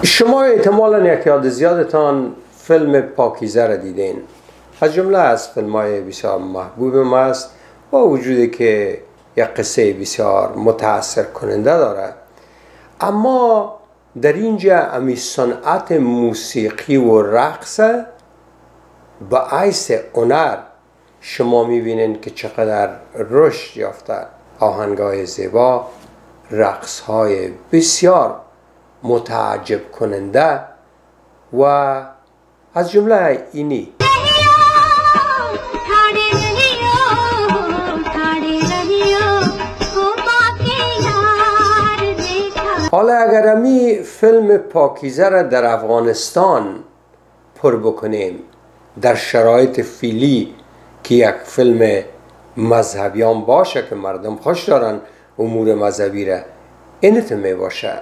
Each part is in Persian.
شما احتمالاً یک یاد زیادتان فیلم پاکیزه را دیدین. از جمله از فیلم‌های بسیار محبوب ما است، با وجودی که یک قصه بسیار متاثر کننده دارد، اما در اینجا امی صنعت موسیقی و رقص به حیث هنر شما می‌بینید که چقدر رشد یافته. آهنگ‌های زیبا، رقص‌های بسیار متعجب کننده و از جمله اینی. حالا اگر امی فیلم پاکیزه را در افغانستان پر بکنیم در شرایط فعلی که یک فیلم مذهبیان باشه که مردم خوش دارن امور مذهبی را، اینت می باشه.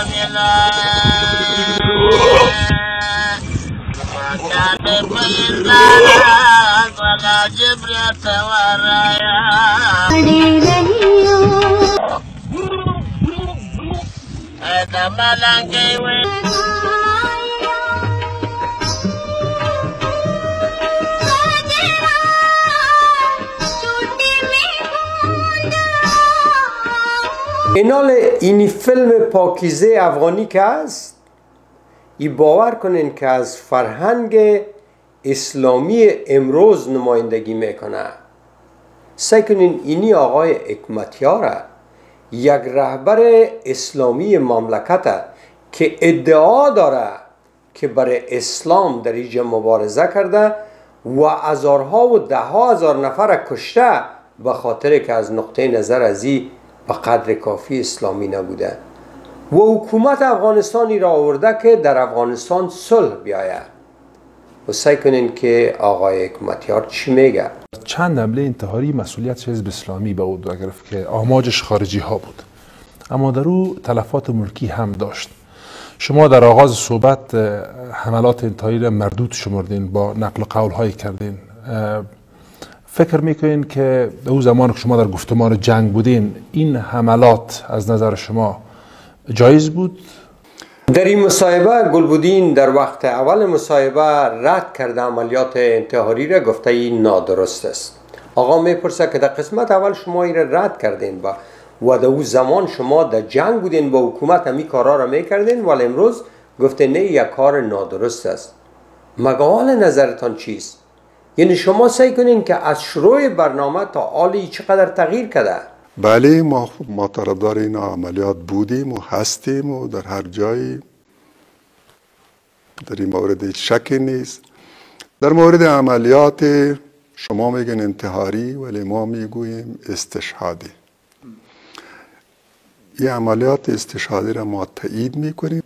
این فیلم پاکیزه افغانی که است، این باور کنین که از فرهنگ اسلامی امروز نمایندگی میکنه. سعی کنین اینی آقای حکمتیار یک رهبر اسلامی مملکت که ادعا داره که برای اسلام در اینجا مبارزه کرده و هزارها و ده هزار نفر کشته به خاطر که از نقطه نظر از این به قدر کافی اسلامی نبوده و حکومت افغانستانی را آورده که در افغانستان صلح بیاید. و سعی کنین که آقای حکمتیار چی میگه. چند حمله انتحاری مسئولیت حزب اسلامی به عهده گرفت که آماجش خارجی ها بود، اما در او تلفات ملکی هم داشت. شما در آغاز صحبت حملات انتحاری را مردود شمردین، با نقل قول هایی کردین. فکر میکنین که در اون زمان که شما در گفتمان جنگ بودین این حملات از نظر شما جایز بود؟ در این مصاحبه گلبدین در وقت اول مصاحبه رد کرده عملیات انتحاری را، گفته این نادرست است. آقا میپرسه که در قسمت اول شما این را رد کردین و در اون زمان شما در جنگ بودین با حکومت، همی کارا را میکردین، ولی امروز گفته نه یک کار نادرست است. مقال نظرتان چیست؟ یعنی شما سعی کنین که از شروع برنامه تا حالی چقدر تغییر کرده؟ بله، ما طرفدار این عملیات بودیم و هستیم و در هر جایی در این مورد هیچ شکی نیست. در مورد عملیات شما میگن انتحاری ولی ما میگوییم استشهادی. این عملیات استشهادی را ما تایید میکنیم.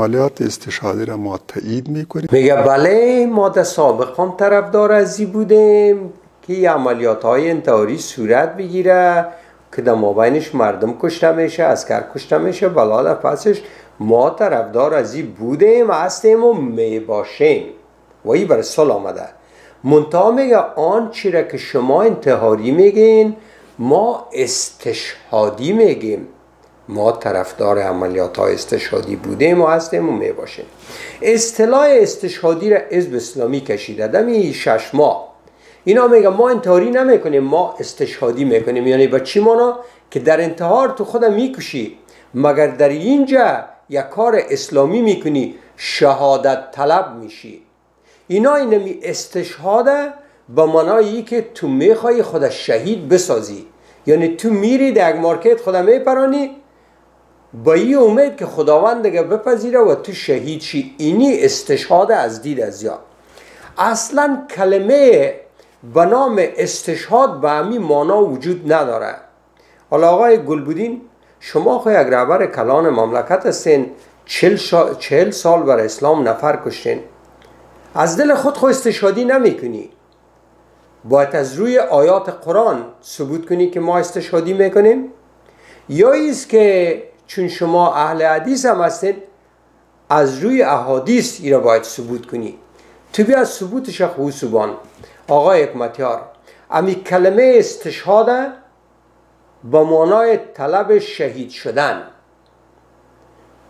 میگه بله، ما در سابقان طرفدار ازی بودیم که این عملیات های انتحاری صورت بگیره که در مابینش مردم کشته میشه، عسکر کشته میشه، بلا در پسش ما طرفدار ازی بودیم، هستیم و میباشیم و این برای صلح آمده. منتها میگه آن چیره که شما انتحاری میگین ما استشهادی میگیم. ما طرفدار عملیات های استشهادی بودیم و هستیم و میباشیم. اصطلاح استشهادی را حزب اسلامی کشیده دمی 6 ماه. اینا میگه ما انتحاری نمیکنیم، ما استشهادی میکنیم. یعنی با چی مانا؟ که در انتحار تو خودم میکشی، مگر در اینجا یک کار اسلامی میکنی شهادت طلب میشی. اینا اینمی استشهاده به معنایی که تو میخوای خود شهید بسازی. یعنی تو میری در یک مارکت خودم میپرانی با این امید که خداوند دیگه بپذیره و تو شهید شی. اینی استشهاد از دید از یا. اصلا کلمه به نام استشهاد به همین معنا وجود نداره. حالا آقای گلبدین، شما خو یک رهبر کلان مملکت هستین، 40 سال بر اسلام نفر کشتین، از دل خود خو استشهادی نمی کنی. باید از روی آیات قرآن ثبوت کنی که ما استشهادی میکنیم، یا ایست که چون شما اهل حدیث هم هستین از روی احادیث ای را باید ثبوت کنی. تو بیا ثبوتش خوصوبان. آقای حکمتیار، امی کلمه استشهاد با معنای طلب شهید شدن،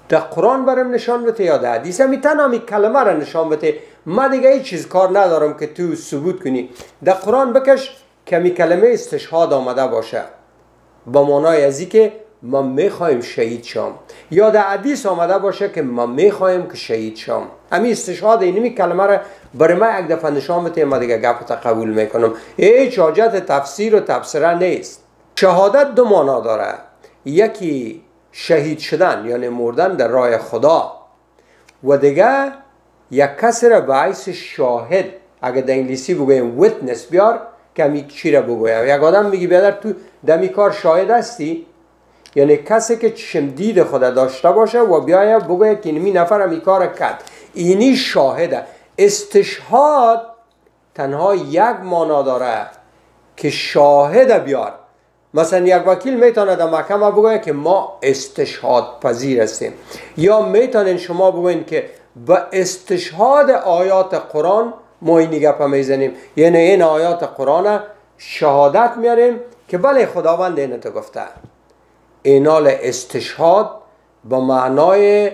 در قرآن برم نشان بده یا در حدیث همی تنها همی کلمه را نشان بده. من دیگه هیچ چیز کار ندارم که تو ثبوت کنی. در قرآن بکش که همی کلمه استشهاد آمده باشه با معنای ازی که ما میخوایم شهید شام، یا در حدیث آمده باشه که ما میخوایم که شهید شام. همی استشهاد اینمی کلمه را برای من یک دفعه نشان بده، ما دیگه گپت قبول میکنم. هیچ حاجت تفسیر و تفسیره نیست. شهادت دو معنا داره، یکی شهید شدن یعنی مردن در راه خدا، و دیگه یک کسی را به حیث شاهد، اگه در انگلیسی بگویم ویتنس بیار، که همی چی را بگویم. یک آدم میگی بیادر تو دمی کار شاهد هستی، یعنی کسی که چشم دید خدا داشته باشه و بیاید بگوید که اینمی نفر همی کار کرد، اینی شاهده. استشهاد تنها یک معنا داره که شاهد بیار. مثلا یک وکیل میتونه در محکمه بگوید که ما استشهاد پذیر هستیم، یا میتونین شما بگوین که با استشهاد آیات قرآن ما این گپ میزنیم، یعنی این آیات قرآن شهادت میاریم که بله خداوند اینو تو گفته. اینال استشهاد با معنای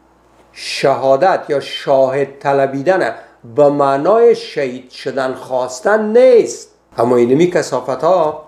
شهادت یا شاهد طلبیدن با معنای شهید شدن خواستن نیست. اما اینمی کثافت ها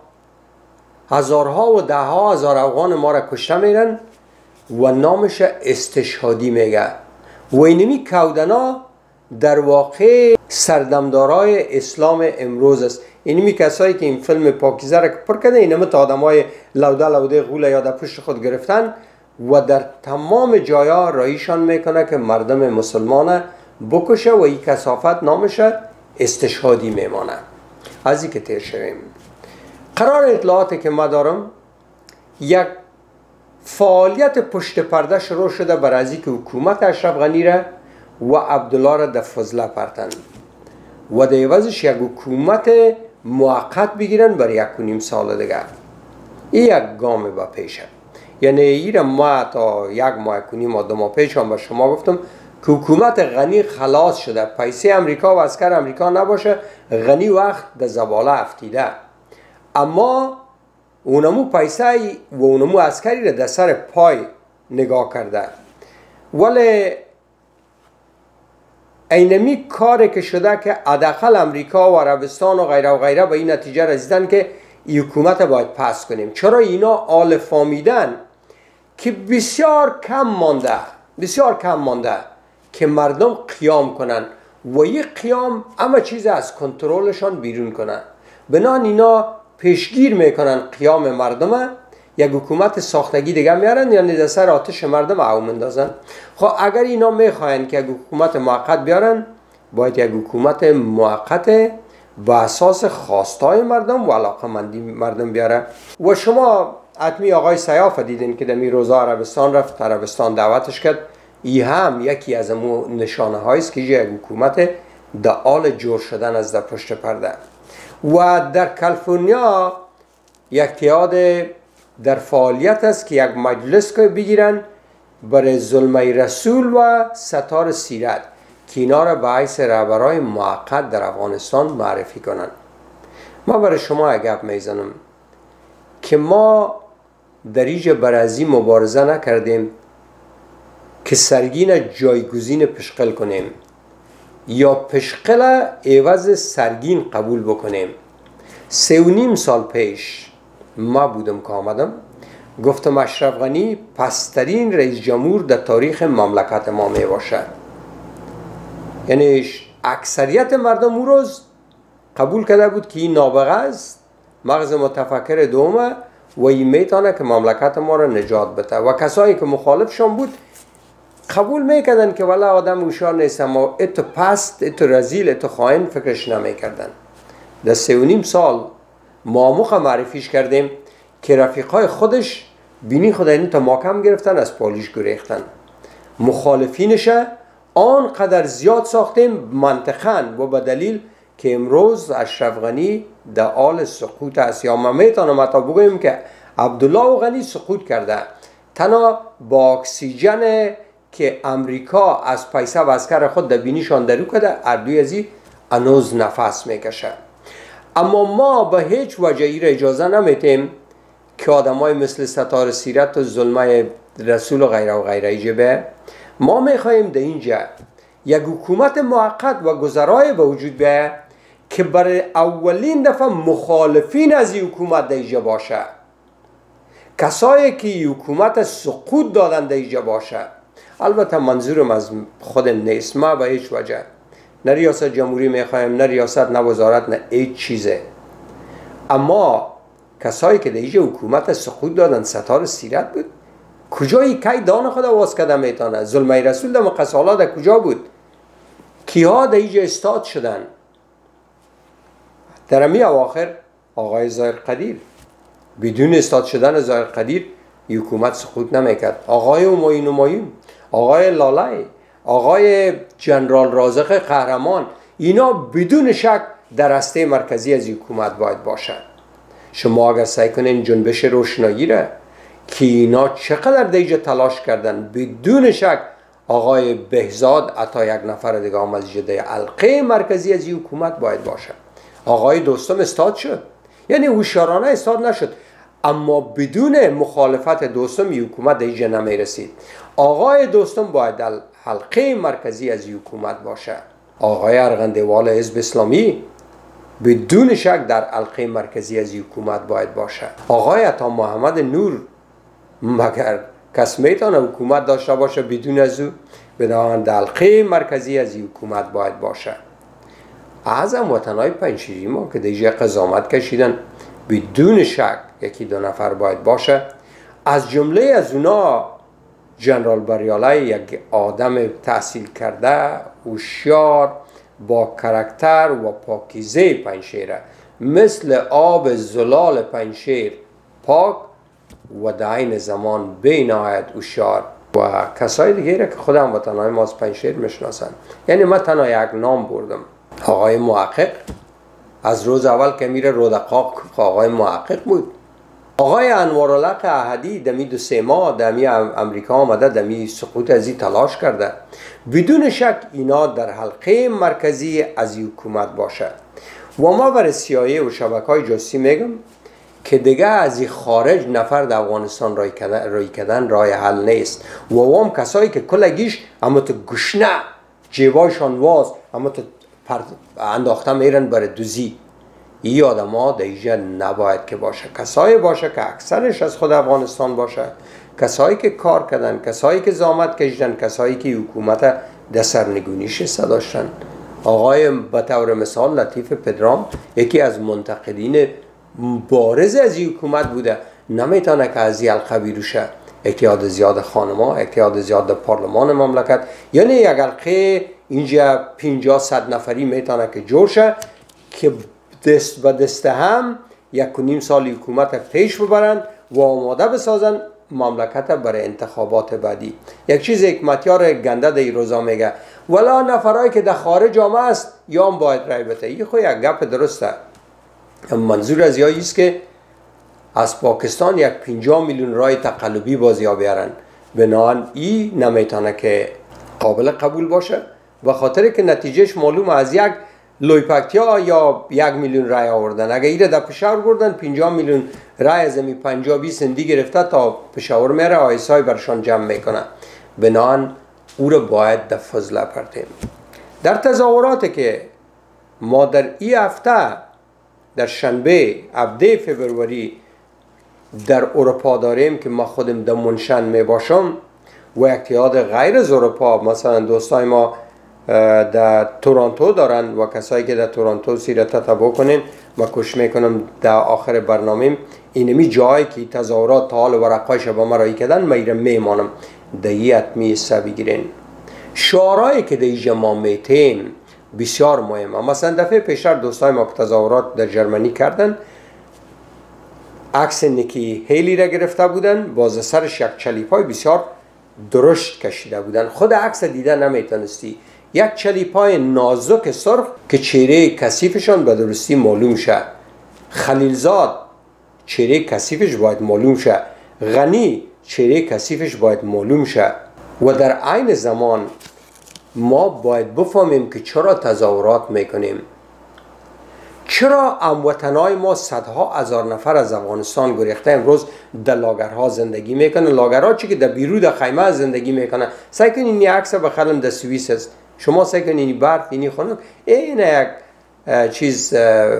هزارها و ده ها هزار افغان ما را کشته میرن و نامش استشهادی میگه. و اینمی کودنا در واقع سردمدارای اسلام امروز است. اینمی کسایی که این فیلم پاکیزه را پر کرده، اینمی تا آدم های لوده غوله یا در پشت خود گرفتن و در تمام جایا رایشان میکنه که مردم مسلمان بکشه و این کثافت نامش استشهادی میمانه. از این که تیر شویم، قرار اطلاعاتی که ما دارم یک فعالیت پشت پرده شروع شده برای از که حکومت اشرف غنی را و عبدالله را در فضله پرتن و در عوضش یک حکومت موقت بگیرن برای 1.5 سال دیگر. این یک گام با پیشه. یعنی این ما تا 1 ماه 1.5 ماه 2 ماه پیش هم با شما گفتم که حکومت غنی خلاص شده، پیسه امریکا و عسکر امریکا نباشه، غنی وقت در زباله افتیده. اما اونمو پیسه و اونمو عسکری را در سر پای نگاه کرده. ولی اینمی کاری که شده که حداقل امریکا و عربستان و غیره به این نتیجه رسیدن که این حکومت باید پس کنیم. چرا اینا آل فامیدن که بسیار کم مانده که مردم قیام کنن و این قیام همه چیز از کنترلشان بیرون کنن. بنان اینا پیشگیر میکنن قیام مردم، یک حکومت ساختگی دیگه میارن، یعنی در سر آتش مردم او مندازن. خب اگر اینا میخواین که یک حکومت موقت بیارن، باید یک حکومت موقت با اساس خواستای مردم و علاقه‌مندی مردم بیاره. و شما حتمی آقای سیاف دیدین که در روزا عربستان رفت، عربستان دعوتش کرد. این هم یکی از امو نشانه هاییست که یک حکومت در حال جور شدن از در پشت پرده. و در کالیفرنیا یک اتحاد در فعالیت است که یک مجلس که بگیرن برای ظلمه رسول و ستار سیرت که اینا را به حیث رهبرای موقت در افغانستان معرفی کنن. ما برای شما یک گپ میزنم که ما در اینجا برای مبارزه نکردیم که سرگین جایگزین پشقل کنیم یا پشقل عوض سرگین قبول بکنیم. 3.5 سال پیش ما بودم که آمدم گفتم اشرف غنی پسترین رئیس جمهور در تاریخ مملکت ما می باشد. یعنی اکثریت مردم اون روز قبول کرده بود که این نابغه است، مغز متفکر دومه و این میتونه که مملکت ما را نجات بده. و کسایی که مخالفشان بود قبول میکردن که والا آدم هوشیار نیست، اما اتو پست، اتو رزیل، اتو خائن فکرش نمیکردن. در 3.5 سال ما معرفیش کردیم که رفیقای خودش بینی خدا اینو تا ماکم گرفتن، از پالیش گریختن. مخالفینش آنقدر زیاد ساختیم منطقاً و به دلیل که امروز اشرف غنی در حال سقوط است. یا ما میتونم حتی بگویم که عبدالله و غنی سقوط کرده. تنها با اکسیژن که امریکا از پیسه و اسکر خود در بینیشان درو کرده، اردوی ازی هنوز نفس میکشه. اما ما به هیچ وجه ای را اجازه نمیتیم که آدمای مثل ستار سیرت و ظلمه رسول و غیره جبه. ما میخواهیم در اینجا یک حکومت موقت و گذرای به وجود بیاید که برای اولین دفعه مخالفین از این حکومت در اینجا باشه، کسایی که این حکومت سقوط دادن در اینجا باشه. البته منظورم از خودم نیست، ما به هیچ وجه نه ریاست جمهوری میخوایم، نه ریاست، نه وزارت، نه هیچ چیزه. اما کسایی که در اینجا حکومت سقوط دادن ستار سیرت بود، کجایی کی دان خود آواز کده میتانه؟ ظلمه رسول در مقصالا در کجا بود؟ کیها در اینجا استاد شدن؟ در امی اواخر آقای ظاهر قدیر، بدون استاد شدن ظاهر قدیر حکومت سقوط نمیکرد. آقای همایون، آقای لالای، آقای جنرال رازق قهرمان، اینا بدون شک در هسته مرکزی از حکومت باید باشند. شما اگر سعی کنین جنبش روشنایی را که اینا چقدر دیگه تلاش کردن، بدون شک آقای بهزاد حتی یک نفر دیگه هم از جده حلقه مرکزی از حکومت باید باشه. آقای دوستم استاد شد، یعنی هوشیارانه استاد نشد، اما بدون مخالفت دوستم حکومت دیگه نمی رسید. آقای دوستم باید در حلقه مرکزی از حکومت باشه. آقای ارغندوال حزب اسلامی بدون شک در حلقه مرکزی از حکومت باید باشه. آقای عطا محمد نور، مگر کس میتونه حکومت داشته باشه بدون از او؟ بدان در حلقه مرکزی از حکومت باید باشه. از هموطنهای پنجشیری ما که دیگه قضاوت کشیدن، بدون شک یکی دو نفر باید باشه. از جمله از اونا جنرال بریالی، یک آدم تحصیل کرده، هوشیار، با کاراکتر و پاکیزه پنجشیره، مثل آب زلال پنجشیر، پاک و در عین زمان بی‌نهایت هوشیار. و کسای دیگه که خود هموطنهای ما از پنجشیر میشناسن. یعنی من تنها یک نام بردم، آقای محقق. از روز اول که میره رودقاق آقای محقق بود. آقای انوارالحق احدی دمی 2-3 ماه دمی امریکا آمده، دمی سقوط ازی تلاش کرده. بدون شک اینا در حلقه مرکزی از حکومت باشه. و ما برای CIA و شبکه‌های جاسوسی میگم که دیگه از خارج نفر در افغانستان رای کردن راه حل نیست. و هم کسایی که کلگیش اما تو گشنه جیبایشان واز اما تو انداخته میرن برای دوزی. این آدم ها در اینجا نباید که باشه. کسایی باشه که اکثرش از خود افغانستان باشه، کسایی که کار کردن، کسایی که زحمت کشیدن، کسایی که حکومت در سرنگونیش داشتن. آقای به طور مثال لطیف پدرام یکی از منتقدین بارز از حکومت بوده، نمیتونه که از این حلقه بیروشه. اتحاد زیاد خانما، اتحاد زیاد پارلمان مملکت، یعنی یک حلقه اینجا 50-100 نفری میتونه که جور شه که دست به دست هم 1.5 سال حکومت پیش ببرن و آماده بسازن مملکت برای انتخابات بعدی. یک چیز حکمتیار گنده در این روزا میگه ولا نفرایی که در خارج آمده است یا هم باید رای بده. این خود یک گپ درسته. منظور از یایی است که از پاکستان 50 میلیون رای تقلبی بازیا بیارن، بنابراین این نمیتونه که قابل قبول باشه، به خاطر که نتیجهش معلوم از یک لویپکتیا یا 1 میلیون رای آوردن. اگه ایره در پشاور بردن 50 میلیون رای از امی 50-20 سندی گرفته تا پشاور میره آیسای برشان جمع میکنه. بنابراین او رو باید در فضله پرتیم. در تظاهراتی که ما در این هفته در شنبه 17 فبروری در اروپا داریم که ما خودم در منشن می باشم و اتحاد غیر از اروپا، مثلا دوستای ما در تورنتو دارن و کسایی که در تورنتو سیره تتبع کنین، ما کوشش میکنم در آخر برنامه اینمی جایی که تظاهرات حال ورقایش با ما رایی کردن میرم میمانم در این حتمی حصه بگیرین. شعارهایی که در اینجا ما میتیم بسیار مهمه. مثلا دفعه پیشتر دوستای ما که تظاهرات در جرمنی کردن عکس نیکی هیلی را گرفته بودن، باز سرش یک چلیپای بسیار درشت کشیده بودن. خود عکس دیده نمیتونستی، یک چلیپای نازک سرخ که چهره کثیفشان به درستی معلوم شه. خلیلزاد چهره کثیفش باید معلوم شه، غنی چهره کثیفش باید معلوم شه. و در عین زمان ما باید بفهمیم که چرا تظاهرات میکنیم، چرا هموطنای ما صدها هزار نفر از افغانستان گریخته امروز در لاگرها زندگی میکنن؟ لاگرها چی که در بیرون در خیمه زندگی میکنن. سعی کنین این عکس بخرم در سوئیس است. شما سعی کنین این برف اینی خونه این یک چیز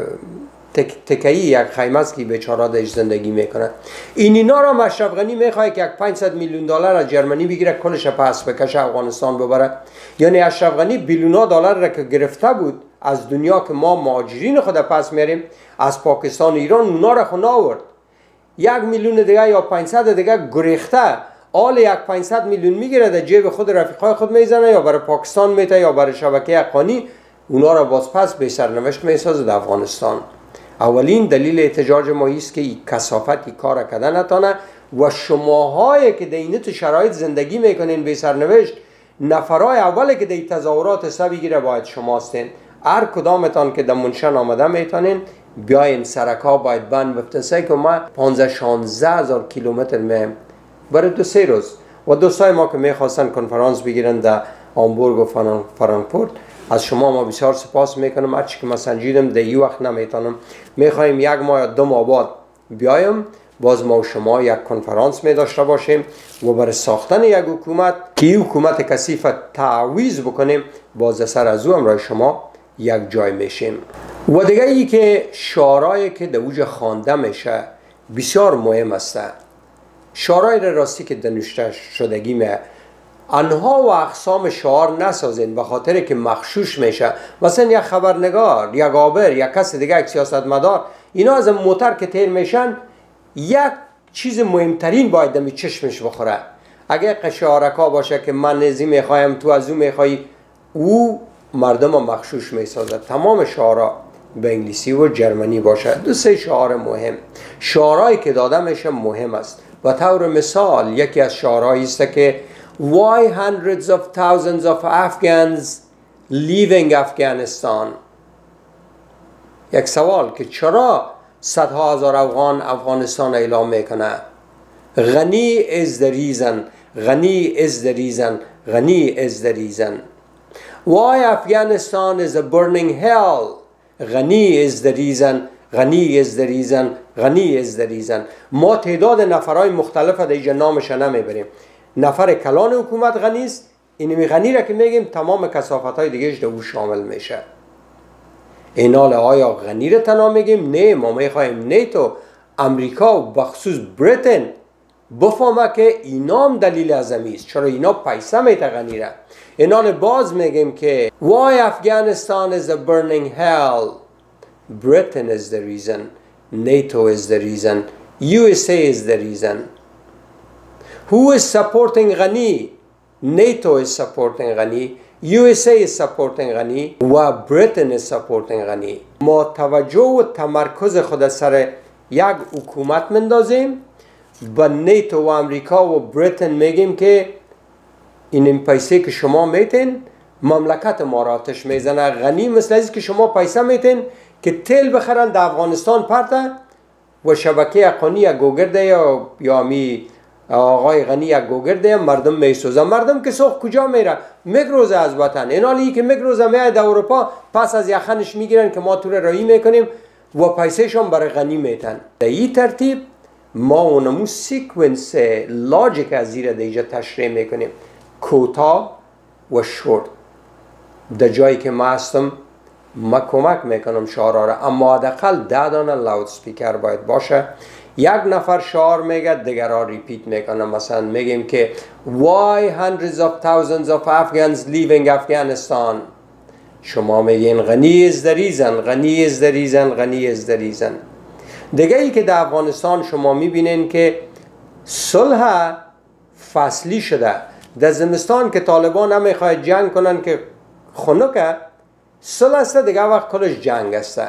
تکایی یک خیمه است که بیچاره درش زندگی میکنن. اینا را اشرف غنی میخواد که 500 میلیون دلار از جرمنی بگیره کلش پس بکشه افغانستان ببره. یعنی اشرف غنی بیلیون دلار را که گرفته بود از دنیا که ما مهاجرین خود پس میاریم از پاکستان و ایران، اونا را خود آورد. 1 میلیون دیگه یا 500 دیگه گریخته آل 500 میلیون میگیره در جیب خود رفیقای خود میزنه یا برای پاکستان میته یا برای شبکه اقانی، اونا را باز پس به سرنوشت میسازه در افغانستان. اولین دلیل احتجاج ما است که این کثافت کار کردن نتانه و شماهایی که در این شرایط زندگی میکنین به سرنوشت، نفرای اولی که در تظاهرات سر بگیره باید شما هستین. هر کدامتان که در منشن آمده میتونین بیاین، سرکا باید بند بفتن. که ما 15-16 هزار کیلومتر میم برای 2-3 روز و دوستای ما که میخواستن کنفرانس بگیرن در هامبورگ و فرانکفورت، از شما ما بسیار سپاس میکنم. هرچی که من سنجیدم در این وقت نمیتونم، میخوایم 1 ماه یا 2 ماه بعد بیایم باز ما و شما یک کنفرانس می داشته باشیم و برای ساختن یک حکومت که این حکومت کثیف تعویض بکنیم، باز سر از او همراه شما یک جای میشیم. و دیگه ای که شعارهایی که در اوج خوانده میشه بسیار مهم است. شعارهای راستی که دنوشته شدگی میه، انها و اقسام شعار نسازین به خاطر که مغشوش میشه. مثلا یک خبرنگار، یک عابر، یک کس دیگه، یک سیاستمدار، اینا از موتر که تیر میشن یک چیز مهمترین باید دمی چشمش بخوره. اگه قشارکا باشه که من نزی میخوایم تو از او میخوایی، او مردم مغشوش میسازه. تمام شعارها به انگلیسی و جرمنی باشه. 2-3 شعار مهم، شعارهایی که داده میشه مهم است. و طور مثال یکی از شعارهایی است که Why hundreds of thousands of Afghans leaving Afghanistan؟ یک سوال که چرا صدها هزار افغان افغانستان اعلام میکنه. غنی is the reason، غنی is the reason، غنی is the reason. Why Afghanistan is a burning hell؟ غنی is the reason، غنی is the reason، غنی is the reason. ما تعداد نفرهای مختلف در اینجا نامش نمیبریم. نفر کلان حکومت غنی است، اینمی غنی را که میگیم تمام کثافت‌های دیگه‌اش در او شامل میشه. اینال آیا غنی را تنها میگیم؟ نه، ما میخوایم نیتو، امریکا و بخصوص بریتن بفهمه که اینا هم دلیل اعظمی است. چرا اینا پیسه میته غنی را. اینال باز میگیم که Why Afghanistan is a burning hell؟ Britain is the reason، NATO is the reason، USA is the reason. Who is supporting Ghani؟ NATO is supporting Ghani، USA is supporting Ghani و Britain is supporting Ghani. ما توجه و تمرکز خود سر یک حکومت مندازیم، با نیتو و امریکا و بریتن میگیم که این پیسه که شما میتین مملکت ما را آتش میزنه. غنی مثل ازی که شما پیسه میتین که تیل بخرن در افغانستان پرته و شبکه اقانی یک گوگرده یا می آقای غنی یک گوگرده مردم میسوزن. مردم که سوخ کجا میره؟ میگروزه از وطن. اینالی که میگروزه میاد در اروپا، پس از یخنش میگیرن که ما تو رایی میکنیم و پیسهشون برای غنی میتن. در این ترتیب ما اونمو سیکونس لاجیک از زیر دیجا تشریح میکنیم، کوتاه و شورت. در جایی که ما هستم ما کمک میکنم شعارها را، اما حداقل 10 دانه لاود سپیکر باید باشه. یک نفر شعار میگه دیگرها ریپیت میکنه. مثلا میگیم که Why hundreds of thousands of Afghans leaving Afghanistan؟ شما میگین غنی is the reason، غنی is the reason، غنی is the reason. دیگه ای که در افغانستان شما میبینین که صلح فصلی شده. در زمستان که طالبان نمیخواد جنگ کنن که خنکه صلح است، دیگه وقت کلش جنگ است.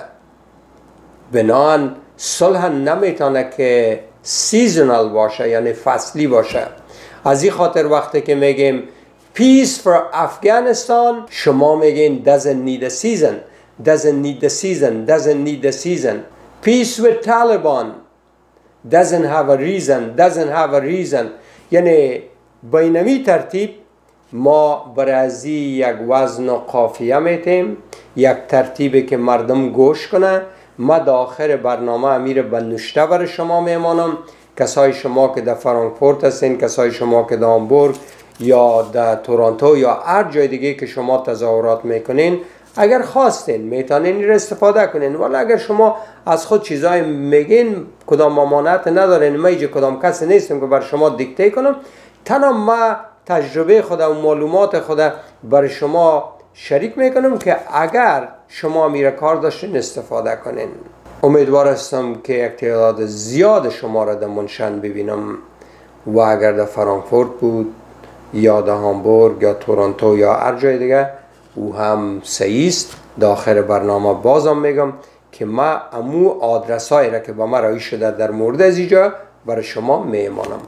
بنان صلح نمیتونه که سیزنال باشه، یعنی فصلی باشه. از این خاطر وقتی که میگیم Peace for Afghanistan، شما میگین doesn't need a season، doesn't need a season، doesn't need a season. Peace with Taliban doesn't have a reason، doesn't have a reason. یعنی بینمی ترتیب ما برای یک وزن و قافیه میتیم، یک ترتیبی که مردم گوش کنه. ما در آخر برنامه امیر به نوشته برای شما میمانم. کسای شما که در فرانکفورت هستین، کسای شما که در هامبورگ یا در تورنتو یا هر جای دیگه که شما تظاهرات میکنین، اگر خواستین میتونین این را استفاده کنین. ولی اگر شما از خود چیزای میگین کدام ممانعت ندارین، ما اینجا کدام کسی نیستم که بر شما دیکته کنم. تنها ما تجربه خود و معلومات خود بر شما شریک میکنم که اگر شما میره کار داشتین استفاده کنین. امیدوار هستم که یک تعداد زیاد شما را در منشن ببینم و اگر در فرانکفورت بود یا در هامبورگ یا تورنتو یا هر جای دیگه او هم صحیح است. در آخر برنامه بازم میگم که ما امو آدرس هایی را که با ما رایی شده در مورد از اینجا برای شما میمانم.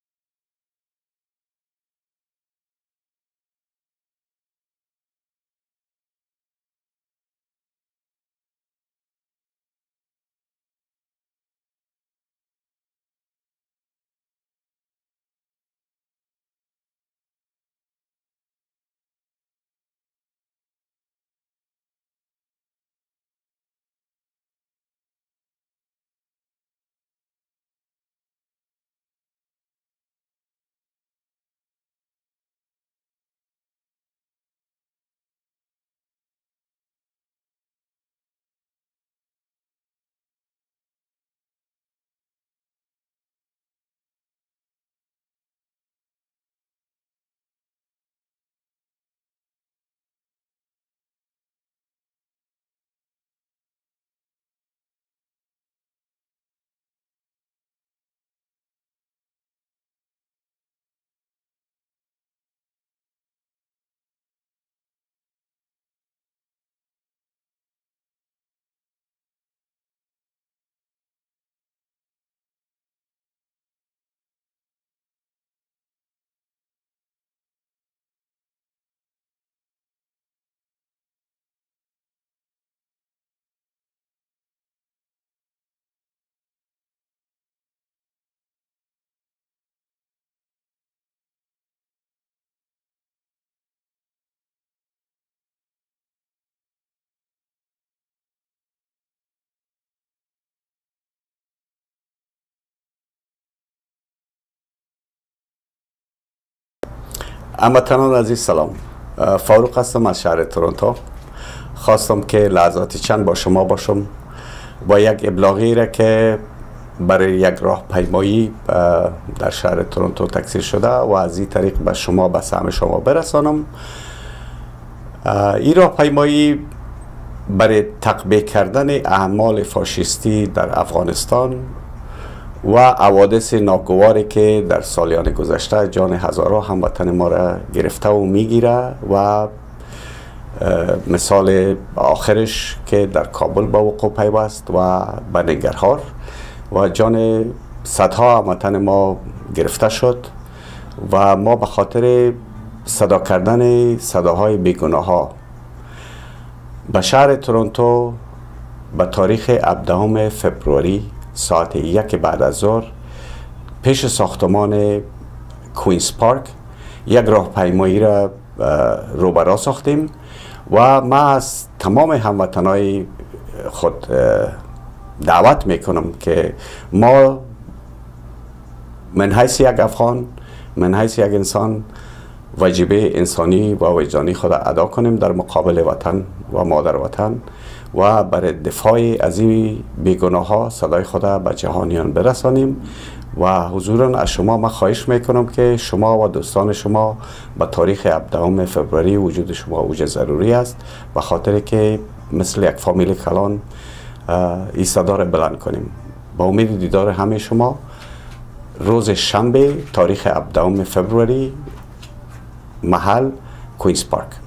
هموطنان عزیز سلام. فاروق هستم از شهر تورنتو. خواستم که لحظاتی چند با شما باشم با یک ابلاغی را که برای یک راهپیمایی در شهر تورنتو تکثیر شده و از این طریق به شما به سهم شما برسانم. این راهپیمایی برای تقبیه کردن اعمال فاشیستی در افغانستان و حوادث ناگواری که در سالیان گذشته جان هزاران هموطن ما را گرفته و میگیره و مثال آخرش که در کابل به وقوع پیوست و به ننگرهار و جان صدها هموطن ما گرفته شد و ما به خاطر صدا کردن صداهای بیگناه ها به شهر تورنتو به تاریخ 17 فبروری ساعت 1 بعد از ظهر پیش ساختمان کوینز پارک یک راهپیمایی را روبرا ساختیم و ما از تمام هموطنای خود دعوت میکنم که ما من حیث یک افغان، من حیث یک انسان واجبه انسانی و وجدانی خود ادا کنیم در مقابل وطن و مادر وطن و برای دفاع از این بیگناه ها صدای خود به جهانیان برسانیم و حضورا از شما من خواهش میکنم که شما و دوستان شما به تاریخ 17 فبروری وجود شما وجود ضروری است و خاطر که مثل یک فامیل کلان این صدا را بلند کنیم. با امید دیدار همه شما روز شنبه تاریخ 17 فبروری محل کوینز پارک.